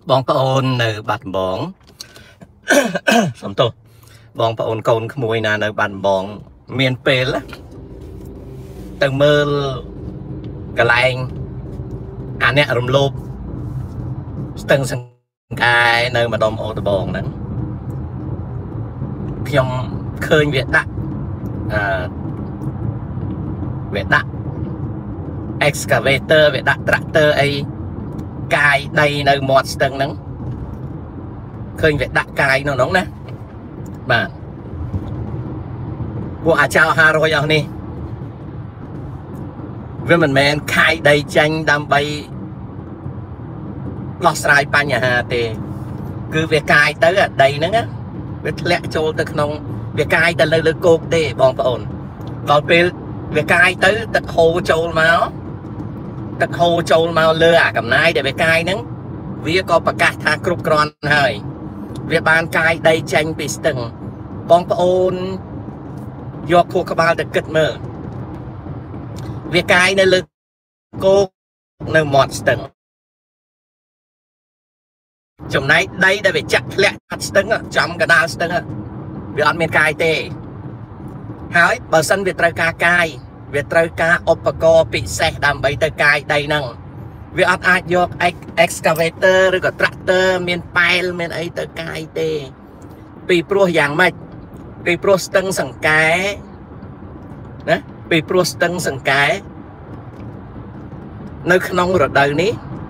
បងប្អូននៅបាត់ដំបងសំទោសបងប្អូនកូនក្មួយណានៅបាត់ដំបងមានពេលទៅមើលកន្លែងអាអ្នករំលោភស្ទឹងសង្កែនៅម្ដុំអូរត្បូងហ្នឹងខ្ញុំឃើញវាដាក់excavator វាដាក់ tractor អីកាយដីនៅមាត់ស្ទឹងហ្នឹងឃើញវាដាក់កាយនៅហ្នឹងណាបាទពួកអាចោ500អស់នេះវាមិនមែនខាយដីចាញ់ដើម្បីដោះស្រាយបញ្ហាទេគឺវាកាយទៅដីហ្នឹងវាធ្លាក់ចូលទៅក្នុងវាកាយទៅលើគោកទេបងប្អូនដល់ពេលវាកាយទៅទឹកហូរចូលមកលើអាកំណាយដែលវាកាយហ្នឹងវាក៏ប្រកាសថាគ្រប់គ្រាន់ហើយវាបានកាយដីចេញពីស្ទឹងបងប្អូនយកខួរក្បាលទៅគិតមើលវាកាយនៅលើគោកនៅមាត់ស្ទឹងចំណែកដីដែលវាចាក់ធ្លាក់ខាត់ស្ទឹងចំកណ្ដាលស្ទឹងវាអត់មានកាយទេហើយបើសិនវាត្រូវការកាយវាត្រូវការឧបករណ៍ពិសេសដើម្បីទៅកាយដីហ្នឹងវាអត់អាចយក excavator ឬក៏ tractor មានប៉ែលមានអីទៅកាយទេពីព្រោះយ៉ាងម៉េចពីព្រោះស្ទឹងសង្កែណាពីព្រោះស្ទឹងសង្កែនៅក្នុងរដូវនេះ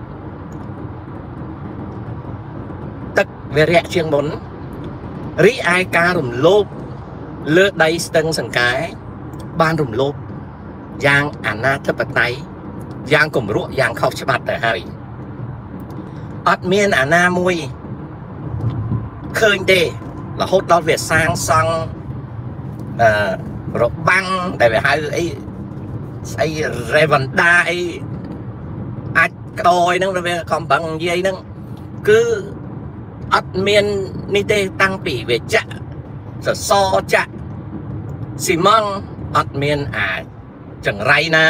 ទឹកវារាក់ជាងមុនរីឯការរំលោភលើដីស្ទឹងសង្កែបានរំលោភយ៉ាងអនាធិបតេយ្យយ៉ាងគំរក់យ៉ាងខុសច្បាប់ទៅហើយអត់មានអាណាមួយឃើញទេរហូតដល់វាសាងសង់របាំងដែលវាហៅអីស្អីរេវ៉ាន់ដាអីអាចក្តយហ្នឹងវាកំបាំងនិយាយហ្នឹងគឺអត់មាននេះទេតាំងពីវាចាក់សសរចាក់ស៊ីម៉ង់អត់មានអាចចង្រៃណា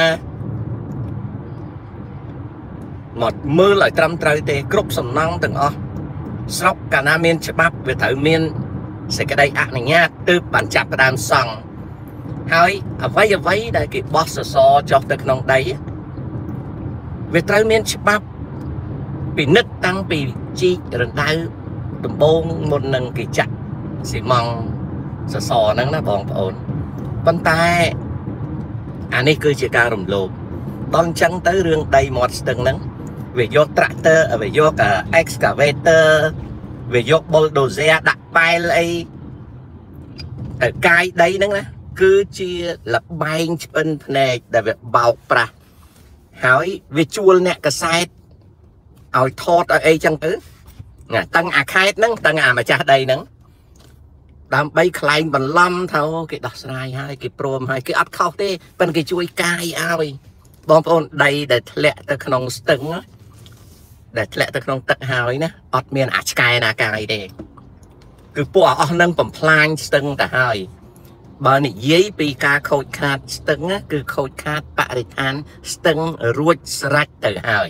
មកមើលឲ្យត្រឹមត្រូវទេគ្រប់សំណង់ទាំងអស់ស្រុកកាលណាមានច្បាប់វាត្រូវមានសេចក្តីអនុញ្ញាតទើបបានចាប់ផ្ដើមសង់ហើយអ្វីដែលគេបោះសសរចុះទៅក្នុងដីវាត្រូវមានច្បាប់ពិនិត្យតាំងពីជីករណ្ដៅដំបូងមុននឹងគេចាក់ស៊ីម៉ង់សសរហ្នឹងណាបងប្អូនប៉ុន្តែអានេះគឺជាការរំលោភដល់អញ្ចឹងទៅរឿងដីមាត់ស្ទឹងហ្នឹងវាយក tractor វាយក excavator វាយក bulldozer ដាក់ប៉ែលអីទៅកាយដីហ្នឹងណាគឺជាលបែងឆ្អិនភ្នែកដែលវាបោកប្រាស់ហើយវាជួលអ្នកកសែតឲ្យថតឲ្យអីចឹងទៅណាតឹងអាខេតហ្នឹងតឹងអាម្ចាស់ដីហ្នឹងដើម្បីខ្លែងបន្លំថាគេដោះស្រាយហើយគេព្រមហើយគេអត់ខុសទេប៉ុន្តែគេជួយកាយឲ្យបងប្អូនដីដែលធ្លាក់ទៅក្នុងស្ទឹងដែលធ្លាក់ទៅក្នុងទឹកហើយណាអត់មានអាឆ្កែណាកាយទេគឺពួកអស់នឹងបំផ្លាញស្ទឹងទៅហើយបើនិយាយពីការខូចខាតស្ទឹងគឺខូចខាតបរិស្ថានស្ទឹងរួចស្រេចទៅហើយ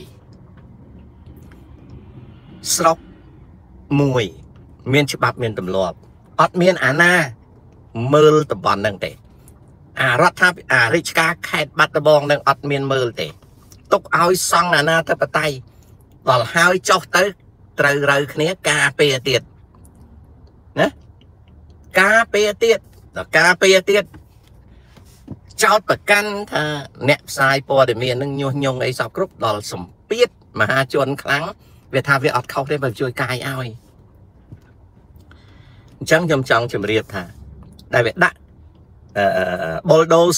ស្រុកមួយមានច្បាប់មានទម្លាប់អត់មានអាណាមើលតំបន់ហ្នឹងទេអារដ្ឋាភិបាលរាជការខេត្តបាត់ដំបងនឹងអត់មានមើលទេទុកឲ្យសង់អាណាធិបតេយ្យដល់ហើយចុះទៅត្រូវរើគ្នាការពារទៀតណាការពារទៀតដល់ការពារទៀតចោតប្រកាន់ថាអ្នកផ្សាយព័ត៌មាននឹងញុះញង់អីសពគ្រប់ដល់សម្ពាធមហាជនខ្លាំងវាថាវាអត់ខុសទេបើជួយកាយឲ្យអញ្ចឹងខ្ញុំចង់ជម្រាបថាដែលវាដាក់bulldoze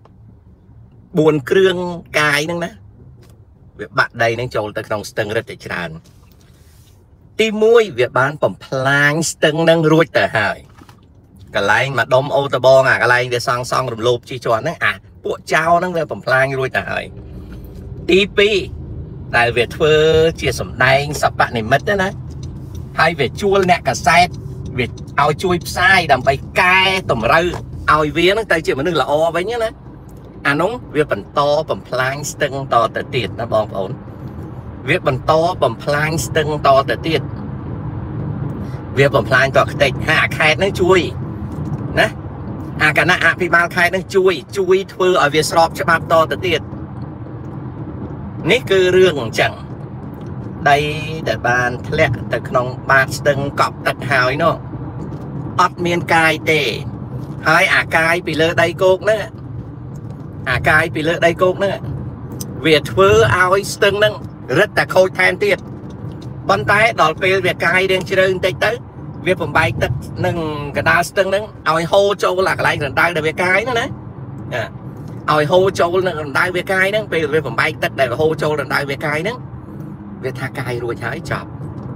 4គ្រឿងកាយហ្នឹងណាវាបាក់ដីហ្នឹងចូលទៅក្នុងស្ទឹងរឹតតែច្រើនទី1វាបានបំផ្លាញស្ទឹងហ្នឹងរួចទៅហើយកន្លែងម្ដុំអូរត្បូងអាកន្លែងវាសង់រំលោភជីជាន់ហ្នឹងអាពួកចៅហ្នឹងវាបំផ្លាញរួចទៅហើយទី2ដែលវាធ្វើជាសម្ដែងសព្វនិមិត្តណាហើយវាជួលអ្នកកសែតវាឲ្យជួយផ្សាយដើម្បីកែតម្រូវឲ្យវានឹងទៅជាមនុស្សល្អវិញណាអានោះវាបន្តបំផ្លាញស្ទឹងតទៅទៀតណាបងប្អូន việc bằng to bằng plan từng to tới tiệt việc bằng plan to cái hạ khai nó chui nè cái nạ bị ban khai nó chui thưa ở việc sọp cho bắp to tới tiệt ní cứ rương chẳng đây để bàn lẹ từក្នុងbàn từng cọp tật hào nó ọt miên cai tệ hai cai bị lơ đây cột nữa cai bị lơ đây cột nữa việc thưa ao từng nâng rất là khôi than tiệt bắn tay đòi về việc cai đen chơi tây tới việcผมbay tật nâng cái đa từng nâng ao hô châu là cái này gần đây là việc cai nữa đấy ao hô châu là gần đây việc cai nữa về việcผมbay tật đây là hô châu gần đây việc cai nữa việc tha cai rồi trái chọc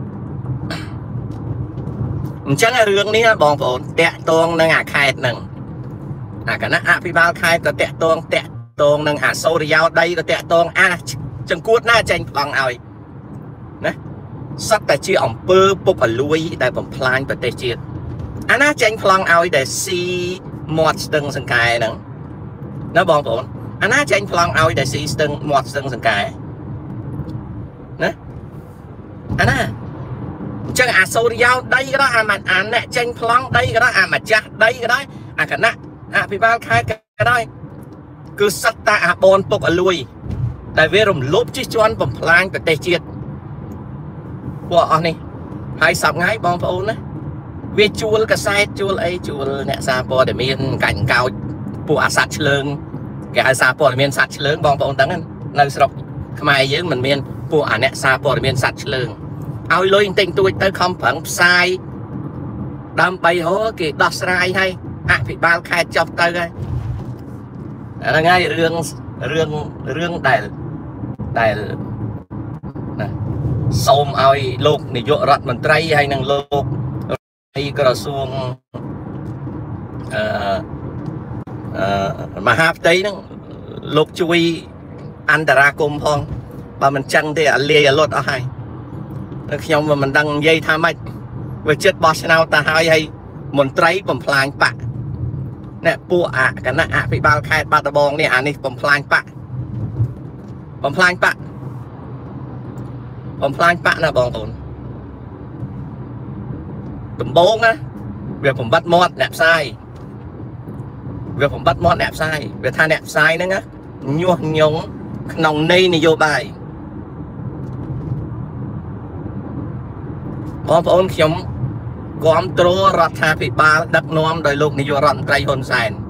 chẳng là rương ní bong phồn tẹt tuông nâng khai nâng cái nó bị bao khai có tẹt tuông nâng sâu đi vào đây có tẹt tuông chẳng cuốt na tranh bằng ơi nè sắp tại chi ông bơ bốc ở lui tại bóng plan và tê chiết na tranh phong ơi để si một từng sân cài nâng nó bong phồn na tranh phong ơi để si một từng sân cài nè na chẳng sâu đi vào đây cái đó mặt nè tranh phong đây cái đó mặt chắc đây cái đó cái nè bị bao khai cái đó cứ sắp ta bon bốc ở lui tại vì rồng lốp chứ cho anh bấm plan và tê chiết của anh này hai sập ngay bom phun đấy vì chua cái sai chua ấy chua nè sa po để miền cảnh cao của sạt lương cái sa po để miền sạt lương bom phun tấn nơi sọc mai với mình miền của nè sa po để miền sạt lương ao lôi tình tôi tới không phẳng sai đâm bay hố kì đọt sai hay bị bao khai chọc tới đây là ngay rương đại xôm ai lục này dội rật mình tray hay năng lục hay cái xuông mà hạp tây nó lục chui ăn ra cùng phong và mình chăng thì lìa lột ở hai khi mà mình đăng dây tham mạch về chết boss nào ta hai hay mình tray bằng plan bạc nè bùa cái nạ bị bao khai ba tờ bong này này bằng plan bạcผมพลาดปะนะบองตนผมโบงนะเวลาผมบัดมอดแหนบไส้เวลาผมบัดมอดแหนบไส้เวลาทานแหนบไส้นั่นนะยั่วหยงขนมนี่นโยบายบองตนขยมก้อมโตรรัฐาภิบาลดักน้อมโดยลูกนโยรันไตรฮนแสน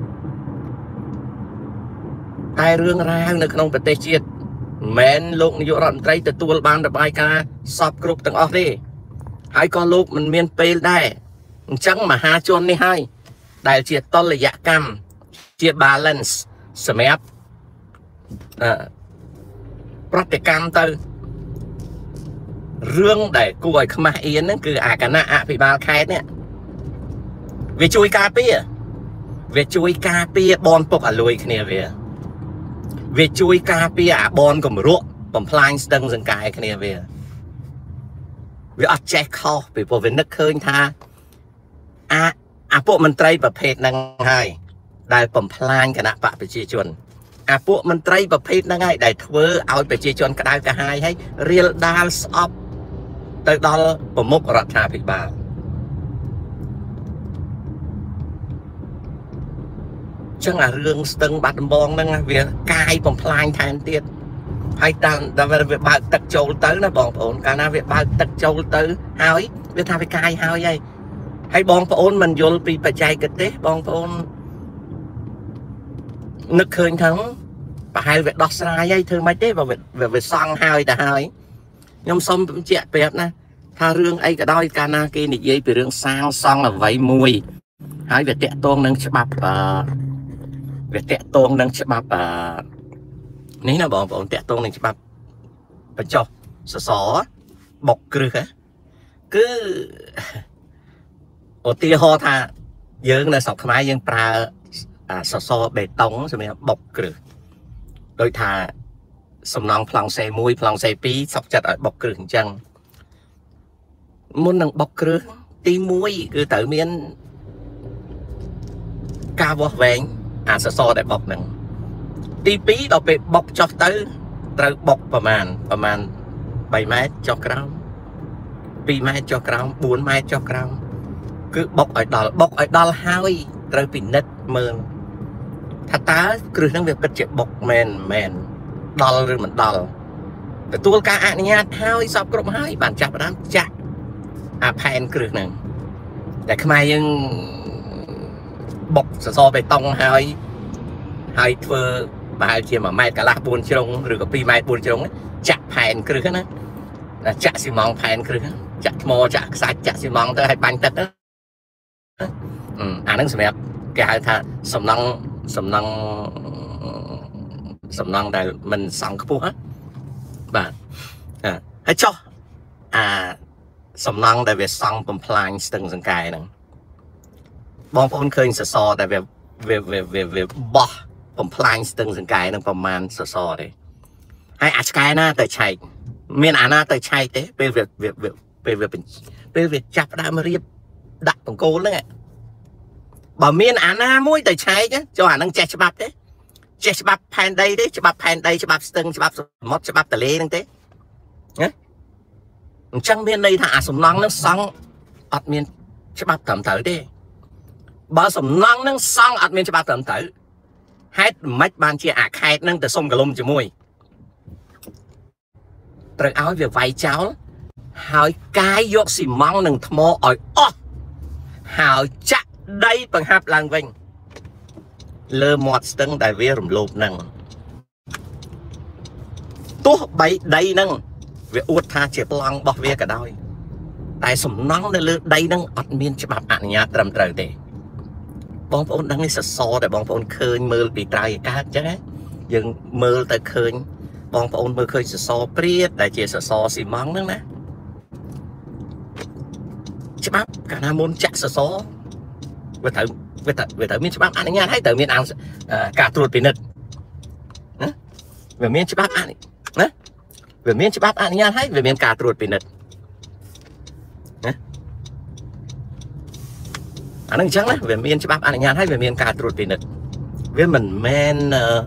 ไอเรื่องราวในขนมประเทศจีนแม้นลูกนโยรันไตรแต่ตัวบางระบายการสอบกรุบต่างออกดิให้ก็ลูกมันเมียนเปย์ได้จังมาหาจนนี่ให้ได้เจียต้นระยะกรรมเจียบาลานซ์สมัยปฏิกรรมตัวเรื่องได้กูไอ้ขมาเอียนนั่นคืออาการน่ะพิบาลแค่เนี่ยวิจุยกาเปียบอลปกอลุยเนี่ยvề chui cà pia bon cùng ruộng bằng plan đăng dần cái này về check call bị bộ về nước khơi tha bộ mình trai và phết năng hai đại bằng plan cái nạp bạc bị chia chuẩn bộ mình trai và phết năng hai đại thưa ao bị chia chuẩn cái cả hai hay real dance up tới đó bằng một rạch hà bị bà chẳng là rương từng bắt bong năng việc cai bằng plan thành tiết hay ta việc bao tật châu tới nó bong ổn cả na việc bao tật châu tới hao việc tham việc cai hao vậy hay bong ổn mình vô bị phải chạy cái tết bong ổn nực khơi thắng và hai việc đọc sai vậy thương mấy tết và việc sang hao ta hao nhưng xong chuyện đẹp nè tha rương ấy cả đôi cana kia này dây về rương sang xong là vậy mùi hai việc tẹt tôn nâng chập việc tẹt tôn nâng chập ní là bọn tẹt tôn nâng chập phải cho sỏ bọc cửa cứ ở tia ho tha dương là sọc máy dương pra sỏ bê tông rồi mình bọc cửa đôi thà sầm nòng phẳng xe mùi phẳng xe pí sọc chặt ở bọc cửa chân muốn nâng bọc cửa tí muối cứ tự miên ca vô vẹn so để bọc nâng tí pí đâu bị bọc cho tới bọcประมาณ 3 mét choក្រោម 2 mét choក្រោម 4 mét choក្រោម គឺបុកឲ្យដល់ ហើយ ត្រូវពិនិត្យមើល ថាតើគ្រឹះហ្នឹងវាពិតជាបុកមែនដល់ឬមិនដល់ ទទួលការអនុញ្ញាតហើយសពគ្រប់ហើយបានចាប់ផ្ដើមចាក់អាផែនគ្រឹះហ្នឹងតែខ្មែរយើងបុកសសរបេតុងហើយធ្វើប្រហែលជា1 ម៉ែត្រកន្លះ 4 ជ្រុងឬក៏ 2 ម៉ែត្រ 4 ជ្រុងចាក់ផែនគ្រឹះណាចាក់ស៊ីម៉ងផែនគ្រឹះចាក់ថ្មចាក់ខ្សាច់ចាក់ស៊ីម៉ងទៅឲ្យបាញ់ទឹកអាហ្នឹងសម្រាប់គេហៅថាសំណង់ដែលមិនសង់ខ្ពស់ណាបាទហើយចុះអាសំណង់ដែលវាសង់បំផ្លាញស្ទឹងសង្កែហ្នឹងបងប្អូនឃើញសសរតែវាបោះបំផ្លាញស្ទឹងសង្កែហ្នឹងប្រមាណសសរទេហើយអាឆ្កែណាទៅឆែកមានអាណាទៅឆែកទេពេលវាចាប់ដើមរៀបដាក់បង្គោលហ្នឹងបើមានអាណាមួយទៅឆែកចុះអាហ្នឹងចេះច្បាប់ទេចេះច្បាប់ផែនដីទេច្បាប់ផែនដីច្បាប់ស្ទឹងច្បាប់សមុទ្រច្បាប់ទន្លេហ្នឹងទេណាអញ្ចឹងមានន័យថាអាសំណង់ហ្នឹងសង់អត់មានច្បាប់ត្រឹមត្រូវទេបើសំណង់ហ្នឹងសង់អត់មានច្បាប់ត្រឹមត្រូវហេតុម៉េចបានជាអាខេតហ្នឹងទៅសុំកលុំជាមួយត្រូវឲ្យវាវាយចោលហើយកាយយកស៊ីម៉ង់និងថ្មឲ្យអស់ហើយចាក់ដីបង្ហាប់ឡើងវិញលើមាត់ស្ទឹងដែលវារំលោភហ្នឹងទោះបីដីហ្នឹងវាអួតថាជាប្លង់របស់វាក៏ដោយតែសំណង់នៅលើដីហ្នឹងអត់មានច្បាប់អនុញ្ញាតត្រឹមត្រូវទេបងប្អូនដឹងនេះសសរដែលបងប្អូនឃើញមើលពីក្រៅអាកាសអញ្ចឹងយើងមើលទៅឃើញបងប្អូនមើលឃើញសសរព្រាតដែលជាសសរស៊ីម៉ង់ហ្នឹងណាច្បាប់កាលណាមុនចាក់សសរវាត្រូវមានច្បាប់អនុញ្ញាតហើយត្រូវមានការត្រួតពិនិត្យណាវាមានច្បាប់ណាវាមានច្បាប់អនុញ្ញាតហើយវាមានការត្រួតពិនិត្យណាអានឹងអញ្ចឹងណាវាមានច្បាប់អនុញ្ញាតហើយវាមានការត្រួតពិនិត្យវាមិនមែន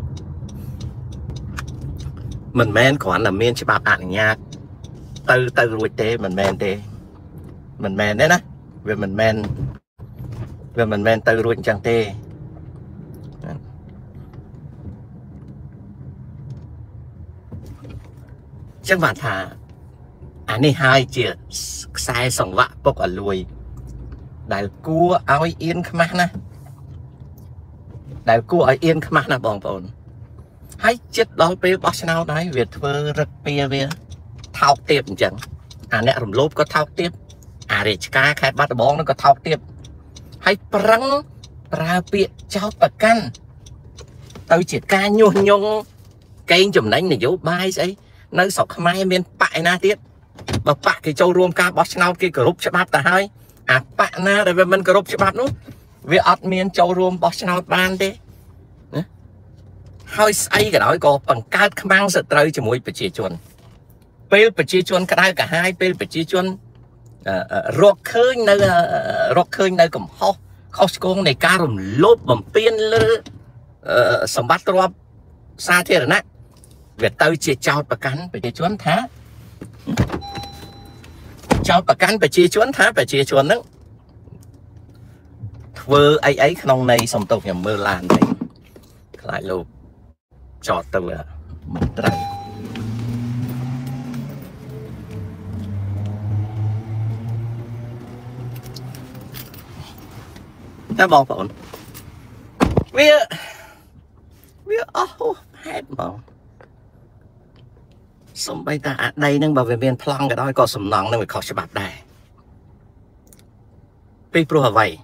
គ្រាន់តែមានច្បាប់អនុញ្ញាតទៅរួចទេមិនមែនទេណាវាមិនមែនទៅរួចអញ្ចឹងទេចឹងបានថាអានេះហើយជាខ្សែសង្វាក់ពុកអលួយដែលគួរឲ្យអៀនខ្មាស់ណាបងប្អូនហើយចិត្តដល់ពេលបោះឆ្នោតហើយវាធ្វើរឹកពីវាថោកទាបអញ្ចឹងអាអ្នករំលោភក៏ថោកទាបអារាជការខេត្តបាត់ដំបងនោះក៏ថោកទាបហើយប្រឹងប្រើពាក្យចោទប្រកាន់ទៅជាការញុះញង់កេងចំណេញនយោបាយស្អីនៅស្រុកខ្មែរមានបកឯណាទៀតបើបកគេចូលរួមការបោះឆ្នោតគេគោរពច្បាប់ទៅហើយអាបកណាដែលវាមិនគោរពច្បាប់នោះវាអត់មានចូលរួមបោះឆ្នោតបានទេណាហើយស្អីក៏ដោយក៏បង្កើតខ្មាំងសត្រូវជាមួយប្រជាជនពេលប្រជាជនក្តៅកាហាយពេលប្រជាជនរកឃើញនៅកំហុសខុសឆ្គងនៃការរំលោភបំពានលើសម្បត្តិទ្រព្យសាធារណៈវាទៅជាចោតប្រកាន់ប្រជាជនថាប្រជាជនហ្នឹងធ្វើអីក្នុងន័យសំទោសខ្ញុំមើលឡានទៅខ្លាចលោកចោតទៅមិនត្រូវតែបងប្អូនវាអស់ហេតុបងសំបីតាអាដីហ្នឹងបើវាមានប្លង់ក៏ដោយក៏សំណង់ហ្នឹងវាខុសច្បាប់ដែរពីព្រោះអ្វី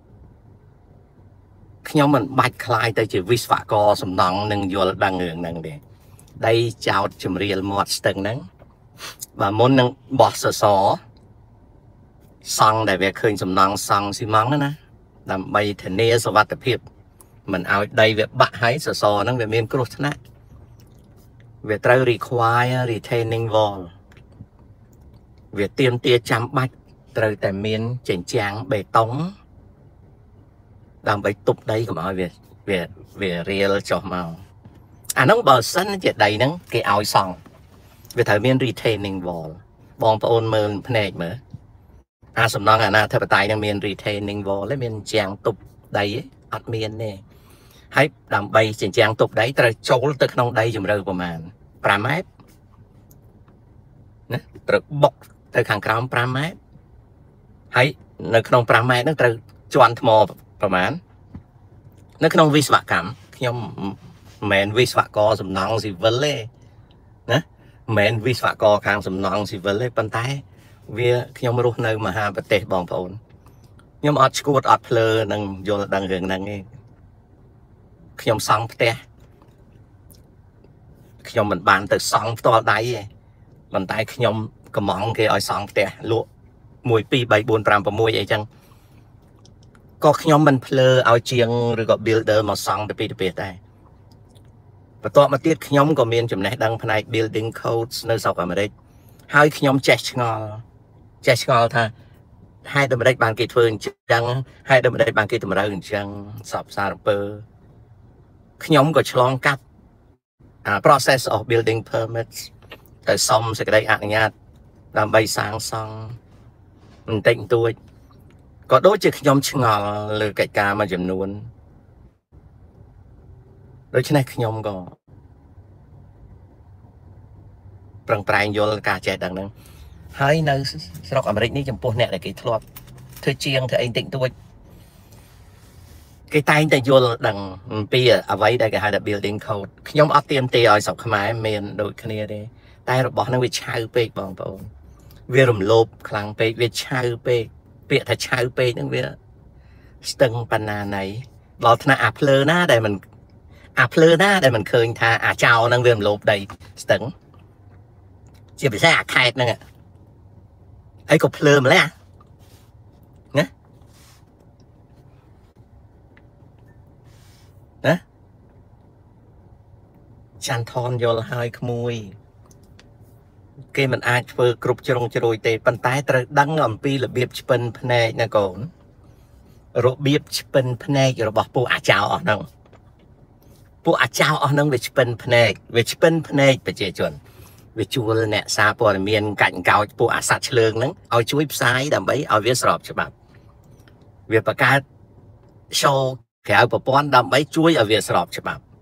ខ្ញុំមិនបាច់ខ្លាយទៅជាវិស្វករសំណង់នឹងយល់ដឹងរឿងហ្នឹងទេដីចោតជំរាលមាត់ស្ទឹងហ្នឹងបើមុននឹងបោះសសរសង់ដែលវាឃើញសំណង់សង់ស៊ីម៉ង់ណាដើម្បីធានាសុវត្ថិភាពមិនឲ្យដីវាបាក់ហើយសសរហ្នឹងវាមានគ្រោះថ្នាក់វាត្រូវ require retaining wall វាទាមទារចាំបាច់ត្រូវតែមានជញ្ជាំងបេតុងដើម្បីទប់ដីកុំឲ្យវារៀលចុះមកអាហ្នឹងបើសិនជាដីហ្នឹងគេឲ្យសង់វាត្រូវមាន retaining wall បងប្អូនមើលភ្នែកមើលអាសំណង់អាណាធិបតេយ្យនឹងមាន retaining wall ទេមានជាងទប់ដីអត់មានទេហើយដើម្បីជញ្ជាំងទប់ដីត្រូវចូលទៅក្នុងដីជម្រៅប្រមាណ5ម៉ែត្រណាត្រូវបុកទៅខាងក្រោម5ម៉ែត្រហើយនៅក្នុង5ម៉ែត្រហ្នឹងត្រូវជន់ថ្មប្រមាណនៅក្នុងវិស្វកម្មខ្ញុំមិនមែនវិស្វករសំណង់ស៊ីវិលទេណាមិនមែនវិស្វករខាងសំណង់ស៊ីវិលទេប៉ុន្តែវាខ្ញុំរស់នៅមហាប្រទេសបងប្អូនខ្ញុំអត់ឈួតអត់ភ្លើនឹងយល់ដឹងរឿងហ្នឹងទេខ្ញុំសង់ផ្ទះខ្ញុំមិនបានទៅសង់ផ្ទាល់ដៃទេប៉ុន្តែខ្ញុំកំងគេឲ្យសង់ផ្ទះលក់1 2 3 4 5 6អីចឹងក៏ខ្ញុំមិនភ្លើឲ្យជាងឬក៏ builder មកសង់ទៅពីទៅទៀតដែរបន្ទាប់មកទៀតខ្ញុំក៏មានចំណេះដឹងផ្នែក building codes នៅស្រុកអាមេរិកហើយខ្ញុំចេះឆ្ងល់ថាហេតុដូចម្ដេចបានគេធ្វើអញ្ចឹងហេតុដូចម្ដេចបានគេតម្រូវអញ្ចឹងសពសារពើខ្ញុំក៏ឆ្លងកាត់process of building permits ទៅសុំសេចក្តីអនុញ្ញាតដើម្បីសាងសង់បន្តិចបន្តួចក៏ដូចជាខ្ញុំឆ្ងល់លើកិច្ចការមួយចំនួនដូច្នេះខ្ញុំក៏ប្រឹងប្រែងយល់ការចេះដឹងហ្នឹងហើយនៅស្រុកអាមេរិកនេះចំពោះអ្នកដែលគេធ្លាប់ធ្វើជាងធ្វើអីបន្តិចបន្តួចគេតែងតែយល់ដឹងអំពីអ្វីដែលគេហៅថា building code ខ្ញុំអត់ទាមទារឲ្យស្រុកខ្មែរមានដូចគ្នាទេតែរបស់ហ្នឹងវាឆៅពេកបងប្អូនវារំលោភខ្លាំងពេកវាឆៅពេកពាក្យថាឆៅពេកហ្នឹងវាស្ទឹងបណ្ណាណីដល់ថ្នាក់អាភ្លើណាដែលមិនឃើញថាអាចោហ្នឹងវារំលោភដីស្ទឹងជាពិសេសអាខេតហ្នឹងអីក៏ភ្លើម្ល៉េះណាចាន់ថនយល់ហើយក្មួយគេមិនអាចធ្វើគ្រប់ជ្រុងជ្រោយទេប៉ុន្តែត្រូវដឹងអំពីរបៀបឆ្ពិនភ្នែកណាកូនរបៀបឆ្ពិនភ្នែករបស់ពួកអាចោអស់ហ្នឹងពួកអាចោអស់ហ្នឹងវាឆ្ពិនភ្នែកប្រជាជនវាជួលអ្នកសារព័ត៌មានកាច់កោចពួកអាសត្វឆ្លើងហ្នឹងឲ្យជួយផ្សាយដើម្បីឲ្យវាស្របច្បាប់វាបង្កើត show ក្រៅប្រព័ន្ធដើម្បីជួយឲ្យវាស្របច្បាប់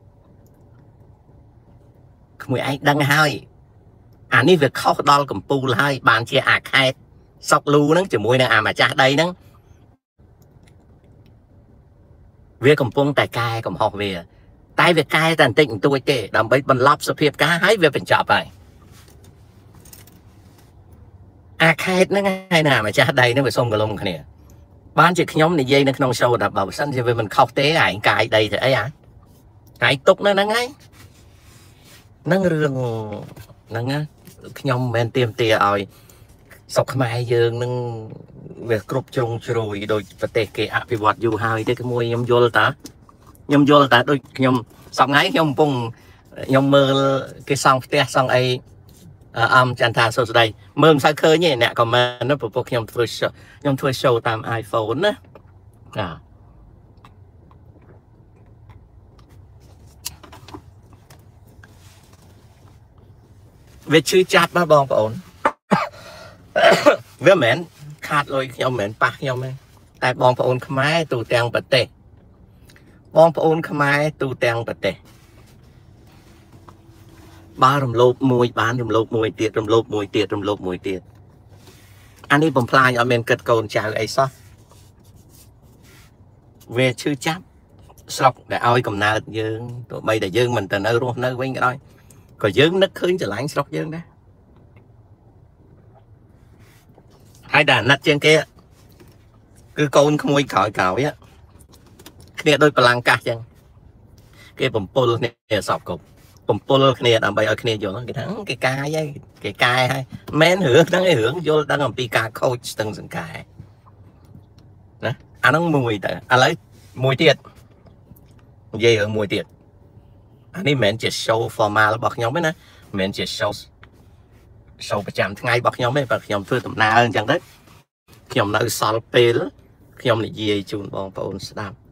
ក្មួយឯងដឹងហើយអានេះវាខុសដល់កម្ពុជាហើយបានជាអាខេតសក់លូហ្នឹងជាមួយនឹងអាម្ចាស់ដីហ្នឹងវាកំពុងតែកែកំហុសវាតែវាកែតែបន្តិចបន្តួចទេដើម្បីបន្លប់សភាពការហើយវាបញ្ចប់ហើយអាខេតហ្នឹងហើយណាម្ចាស់ដីហ្នឹងវាសុំកលុំគ្នាបានជាខ្ញុំនិយាយនៅក្នុង show ថាបើសិនជាវាមិនខុសទេឯងកាយដីទៅអីឯងទុកនៅហ្នឹងហើយហ្នឹងរឿងហ្នឹងណាខ្ញុំមិនមែនទាមទារឲ្យស្រុកខ្មែរយើងនឹងវាគ្រប់ជ្រុងជ្រោយដោយប្រទេសគេអភិវឌ្ឍយូរហើយទេក្មួយខ្ញុំយល់តាដូចខ្ញុំសប្តាហ៍ថ្ងៃខ្ញុំកំពុងខ្ញុំមើលគេសង់ផ្ទះសង់អីអំចន្ទថាសួស្ដីមើលមិនសូវឃើញទេអ្នកខមមិនណាព្រោះខ្ញុំធ្វើ show តាម iPhone ណាវាឈឺចាប់ណាបងប្អូនវាមិនមែនខាតលុយខ្ញុំមិនមែនប៉ះខ្ញុំទេតែបងប្អូនខ្មែរទូទាំងប្រទេសបើរំលោភមួយបានរំលោភមួយទៀតអានេះបំផ្លាញអត់មានគិតកូនចៅអីសោះវាឈឺចាប់ស្រុកដែលឲ្យកំណើតយើងទោះបីតែយើងមិនទៅនៅរស់នៅវិញក៏ដោយក៏យើងនឹកឃើញច្រឡាញ់ស្រុកយើងដែរហើយតែអាណិតជាងគេគឺកូនក្មួយក្រោយគ្នាដូចបលាំងកាសចឹងគេបំពុលគ្នាសពគ្រប់បំពុលគ្នាដើម្បីឲ្យគ្នាយល់គេថាគេកាយហើយគេកាយហើយមិនរឿងហ្នឹងឯងរឿងយល់ដឹងអំពីការខូចស្ទឹងសង្កែណាអាហ្នឹងមួយទៅឥឡូវមួយទៀតនិយាយរឿងមួយទៀតអានេះមិនមែនជា show formal របស់ខ្ញុំទេណាមិនមែនជា show ប្រចាំថ្ងៃរបស់ខ្ញុំទេបើខ្ញុំធ្វើដំណើរអញ្ចឹងទៅខ្ញុំនៅសល់ពេលខ្ញុំនិយាយជូនបងប្អូនស្ដាប់